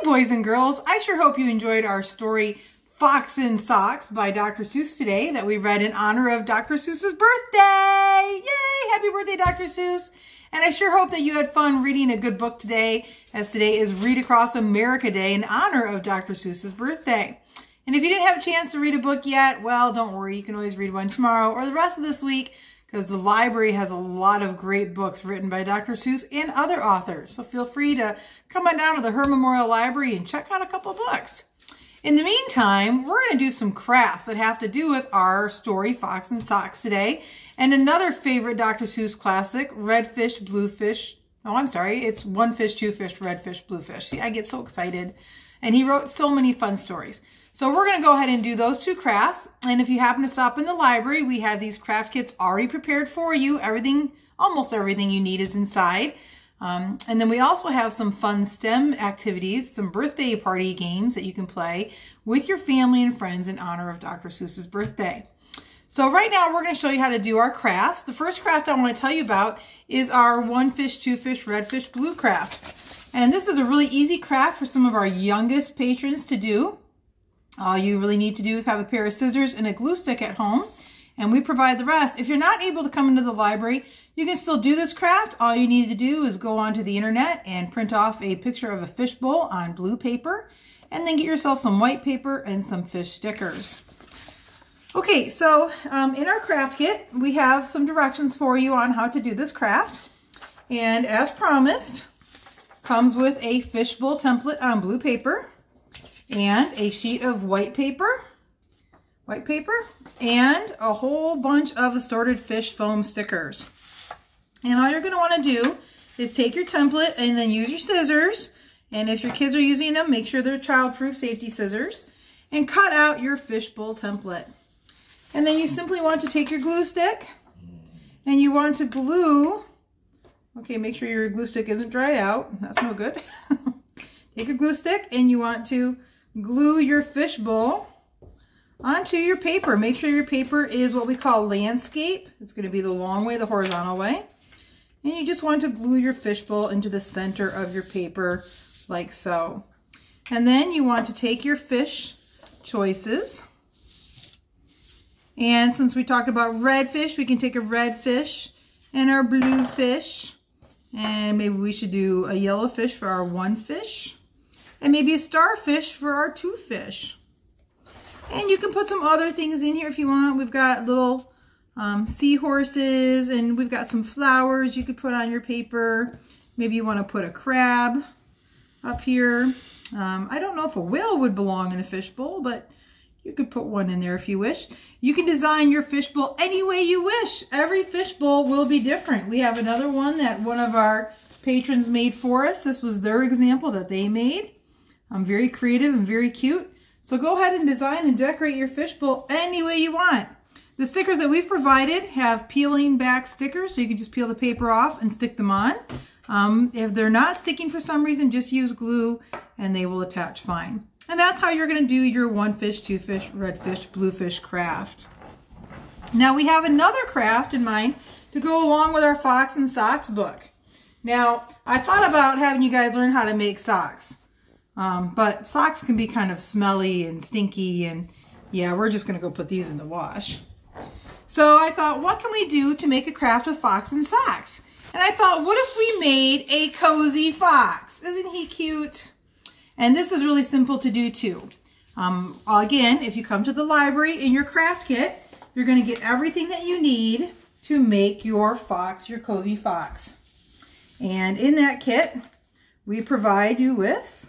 boys and girls. I sure hope you enjoyed our story, Fox in Socks by Dr. Seuss today that we read in honor of Dr. Seuss's birthday. Yay! Happy birthday, Dr. Seuss. And I sure hope that you had fun reading a good book today, as today is Read Across America Day in honor of Dr. Seuss's birthday. And if you didn't have a chance to read a book yet, well, don't worry. You can always read one tomorrow or the rest of this week, because the library has a lot of great books written by Dr. Seuss and other authors. So feel free to come on down to the Her Memorial Library and check out a couple of books. In the meantime, we're going to do some crafts that have to do with our story, Fox in Socks today. And another favorite Dr. Seuss classic, Red Fish, Blue Fish. Oh, I'm sorry. It's One Fish, Two Fish, Red Fish, Blue Fish. See, I get so excited. And he wrote so many fun stories. So we're going to go ahead and do those two crafts. And if you happen to stop in the library, we have these craft kits already prepared for you. Everything, almost everything you need is inside. And then we also have some fun STEM activities, some birthday party games that you can play with your family and friends in honor of Dr. Seuss's birthday. So right now we're going to show you how to do our crafts. The first craft I want to tell you about is our One Fish, Two Fish, Red Fish, Blue craft. And this is a really easy craft for some of our youngest patrons to do. All you really need to do is have a pair of scissors and a glue stick at home, and we provide the rest. If you're not able to come into the library, you can still do this craft. All you need to do is go onto the internet and print off a picture of a fishbowl on blue paper, and then get yourself some white paper and some fish stickers. Okay, so in our craft kit, we have some directions for you on how to do this craft. And as promised, comes with a fishbowl template on blue paper, and a sheet of white paper, and a whole bunch of assorted fish foam stickers. And all you're going to want to do is take your template and then use your scissors. And if your kids are using them, make sure they're child-proof safety scissors, and cut out your fishbowl template. And then you simply want to take your glue stick and you want to glue, okay, make sure your glue stick isn't dried out. That's no good. Take a glue stick and you want to glue your fishbowl onto your paper. Make sure your paper is what we call landscape. It's going to be the long way, the horizontal way. And you just want to glue your fishbowl into the center of your paper like so. And then you want to take your fish choices. And since we talked about red fish, we can take a red fish and our blue fish. And maybe we should do a yellow fish for our one fish. And maybe a starfish for our two fish. And you can put some other things in here if you want. We've got little seahorses, and we've got some flowers you could put on your paper. Maybe you want to put a crab up here. I don't know if a whale would belong in a fishbowl, but you could put one in there if you wish. You can design your fishbowl any way you wish. Every fishbowl will be different. We have another one that one of our patrons made for us. This was their example that they made. Very creative and very cute. So go ahead and design and decorate your fishbowl any way you want. The stickers that we've provided have peeling back stickers, so you can just peel the paper off and stick them on. If they're not sticking for some reason, just use glue and they will attach fine. And that's how you're going to do your one fish, two fish, red fish, blue fish craft. Now we have another craft in mind to go along with our Fox in Socks book. Now, I thought about having you guys learn how to make socks. But socks can be kind of smelly and stinky, and yeah, we're just going to go put these in the wash. So I thought, what can we do to make a craft with Fox in Socks? And I thought, what if we made a cozy fox? Isn't he cute? And this is really simple to do too. Again, if you come to the library in your craft kit, you're going to get everything that you need to make your fox, your cozy fox. And in that kit, we provide you with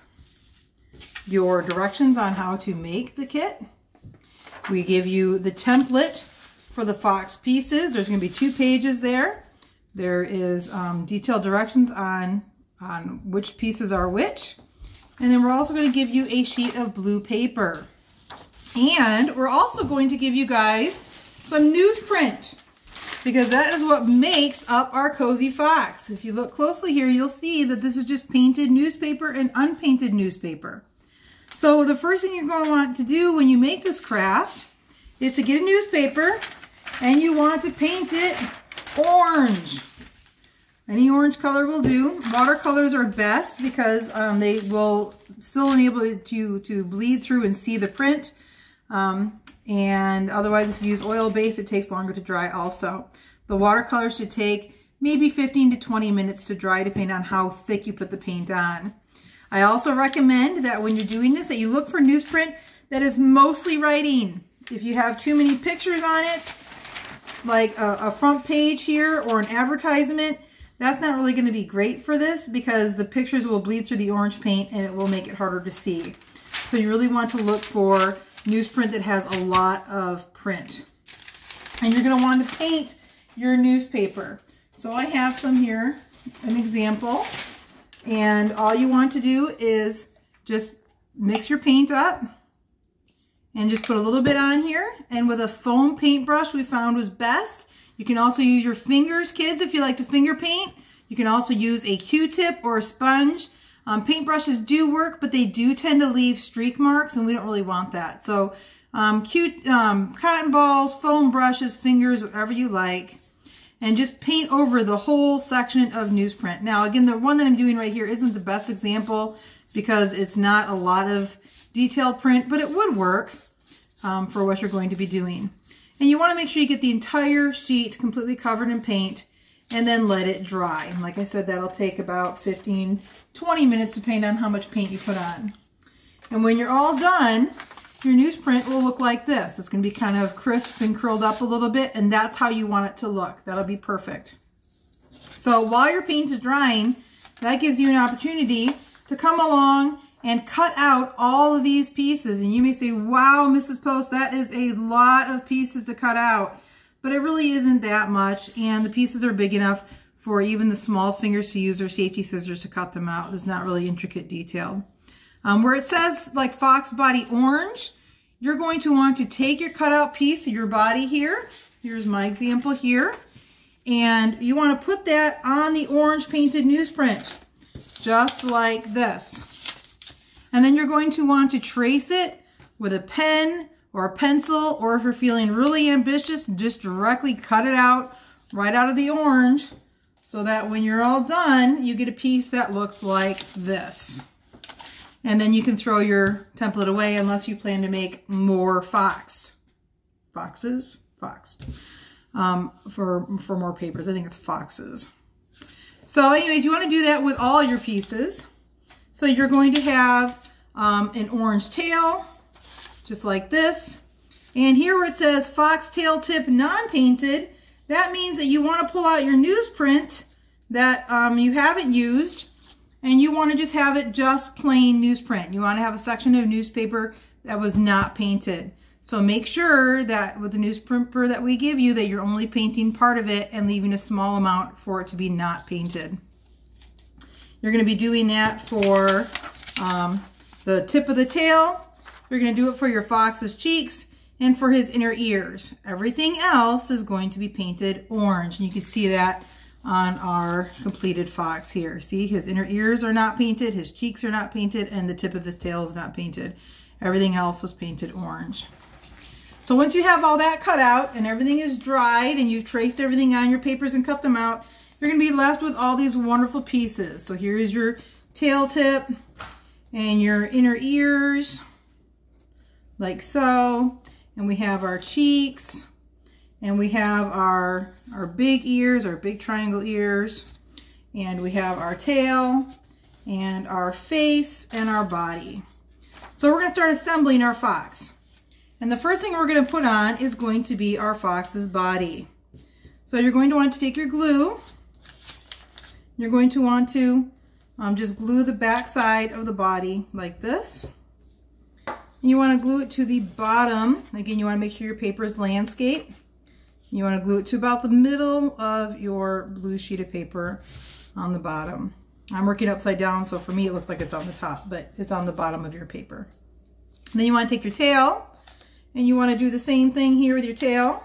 your directions on how to make the kit. We give you the template for the fox pieces. There's going to be 2 pages there. There is detailed directions on which pieces are which. And then we're also going to give you a sheet of blue paper. And we're also going to give you guys some newsprint, because that is what makes up our cozy fox. If you look closely here, you'll see that this is just painted newspaper and unpainted newspaper. So the first thing you're going to want to do when you make this craft is to get a newspaper, and you want to paint it orange. Any orange color will do. Watercolors are best because they will still enable you to bleed through and see the print. And otherwise, if you use oil-based, it takes longer to dry also. The watercolor should take maybe 15 to 20 minutes to dry, depending on how thick you put the paint on. I also recommend that when you're doing this, that you look for newsprint that is mostly writing. If you have too many pictures on it, like a front page here or an advertisement, that's not really going to be great for this because the pictures will bleed through the orange paint and it will make it harder to see. So you really want to look for newsprint that has a lot of print. And you're going to want to paint your newspaper. So I have some here, an example. And all you want to do is just mix your paint up and just put a little bit on here. And with a foam paintbrush we found was best. You can also use your fingers, kids, if you like to finger paint. You can also use a Q-tip or a sponge. Paintbrushes do work, but they do tend to leave streak marks, and we don't really want that. So cotton balls, foam brushes, fingers, whatever you like. And just paint over the whole section of newsprint. Now, again, the one that I'm doing right here isn't the best example because it's not a lot of detailed print, but it would work for what you're going to be doing. And you want to make sure you get the entire sheet completely covered in paint and then let it dry. And like I said, that'll take about 15, 20 minutes depending on how much paint you put on. And when you're all done, your newsprint will look like this. It's going to be kind of crisp and curled up a little bit, and that's how you want it to look. That'll be perfect. So while your paint is drying, that gives you an opportunity to come along and cut out all of these pieces. And you may say, wow, Mrs. Post, that is a lot of pieces to cut out. But it really isn't that much, and the pieces are big enough for even the smallest fingers to use their safety scissors to cut them out. There's not really intricate detail. Where it says like fox body orange, you're going to want to take your cutout piece of your body here. Here's my example here. And you want to put that on the orange painted newsprint, just like this. And then you're going to want to trace it with a pen or a pencil, or if you're feeling really ambitious, just directly cut it out right out of the orange so that when you're all done, you get a piece that looks like this. And then you can throw your template away unless you plan to make more foxes, for more papers. I think it's foxes. So anyways, you want to do that with all your pieces. So you're going to have an orange tail, just like this. And here where it says foxtail tip non-painted, that means that you want to pull out your newsprint that you haven't used, and you want to just have it just plain newsprint. You want to have a section of newspaper that was not painted. So make sure that with the newspaper that we give you that you're only painting part of it and leaving a small amount for it to be not painted. You're going to be doing that for the tip of the tail. You're going to do it for your fox's cheeks and for his inner ears. Everything else is going to be painted orange. And you can see that on our completed fox here. See, his inner ears are not painted, his cheeks are not painted, and the tip of his tail is not painted. Everything else was painted orange. So once you have all that cut out and everything is dried and you've traced everything on your papers and cut them out, you're going to be left with all these wonderful pieces. So here's your tail tip and your inner ears, like so. And we have our cheeks, and we have our big ears, our big triangle ears, and we have our tail and our face and our body. So we're going to start assembling our fox. And the first thing we're going to put on is going to be our fox's body. So you're going to want to take your glue. You're going to want to just glue the back side of the body like this. And you want to glue it to the bottom. Again, you want to make sure your paper is landscape. You want to glue it to about the middle of your blue sheet of paper on the bottom. I'm working upside down, so for me it looks like it's on the top, but it's on the bottom of your paper. And then you want to take your tail, and you want to do the same thing here with your tail.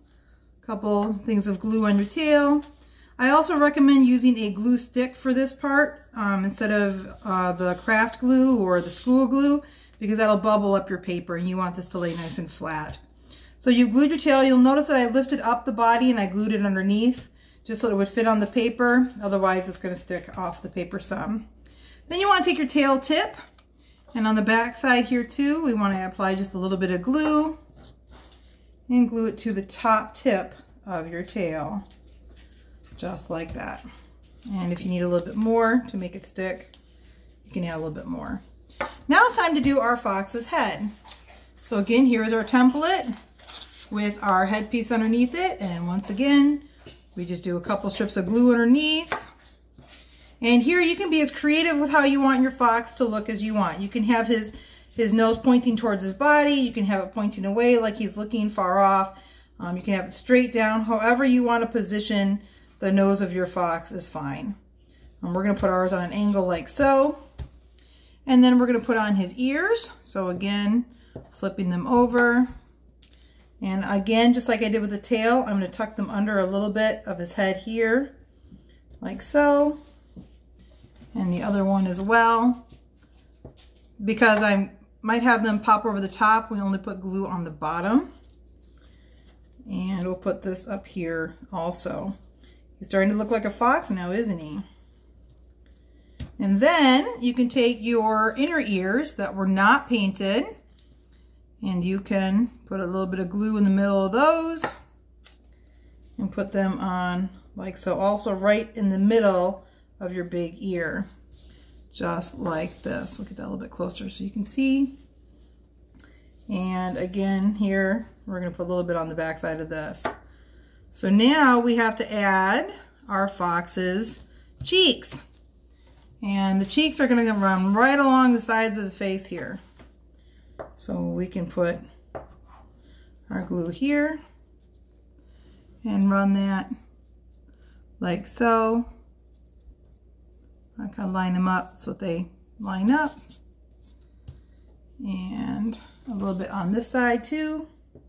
A couple things of glue on your tail. I also recommend using a glue stick for this part instead of the craft glue or the school glue, because that'll bubble up your paper and you want this to lay nice and flat. So you glued your tail. You'll notice that I lifted up the body and I glued it underneath just so it would fit on the paper. Otherwise, it's going to stick off the paper some. Then you want to take your tail tip, and on the back side here too, we want to apply just a little bit of glue and glue it to the top tip of your tail, just like that. And if you need a little bit more to make it stick, you can add a little bit more. Now it's time to do our fox's head. So again, here's our template with our headpiece underneath it. And once again, we just do a couple strips of glue underneath. And here you can be as creative with how you want your fox to look as you want. You can have his nose pointing towards his body. You can have it pointing away like he's looking far off. You can have it straight down. However you want to position the nose of your fox is fine. We're going to put ours on an angle like so. And then we're going to put on his ears. So again, flipping them over. And again, just like I did with the tail, I'm going to tuck them under a little bit of his head here, like so. And the other one as well. Because I might have them pop over the top, we only put glue on the bottom. And we'll put this up here also. He's starting to look like a fox now, isn't he? And then you can take your inner ears that were not painted, and you can put a little bit of glue in the middle of those and put them on like so, also right in the middle of your big ear, just like this. Look at that a little bit closer so you can see. And again, here we're going to put a little bit on the back side of this. So now we have to add our fox's cheeks. And the cheeks are going to run right along the sides of the face here. So we can put our glue here and run that like so. I kind of line them up so they line up. And a little bit on this side too.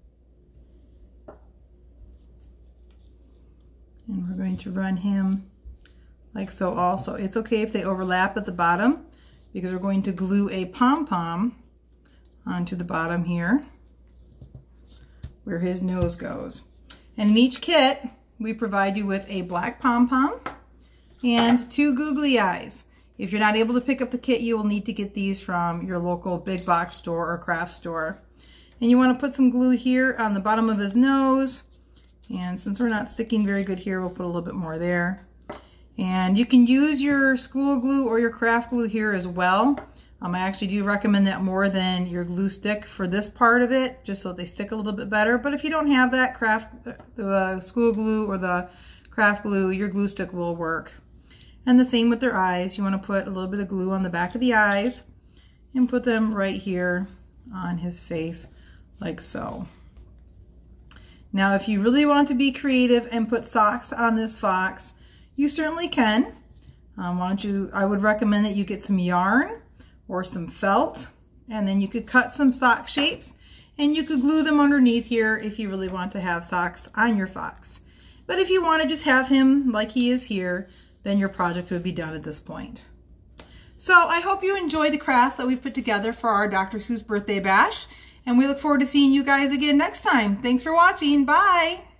And we're going to run him like so also. It's okay if they overlap at the bottom because we're going to glue a pom-pom onto the bottom here where his nose goes. And in each kit, we provide you with a black pom-pom and 2 googly eyes. If you're not able to pick up the kit, you will need to get these from your local big box store or craft store. And you want to put some glue here on the bottom of his nose. And since we're not sticking very good here, we'll put a little bit more there. And you can use your school glue or your craft glue here as well. I actually do recommend that more than your glue stick for this part of it, just so they stick a little bit better. But if you don't have that the school glue or the craft glue, your glue stick will work. And the same with their eyes. You want to put a little bit of glue on the back of the eyes and put them right here on his face, like so. Now, if you really want to be creative and put socks on this fox, you certainly can. I would recommend that you get some yarn or some felt, and then you could cut some sock shapes and you could glue them underneath here if you really want to have socks on your fox. But if you want to just have him like he is here, then your project would be done at this point. So I hope you enjoy the crafts that we've put together for our Dr. Seuss birthday bash, and we look forward to seeing you guys again next time. Thanks for watching. Bye.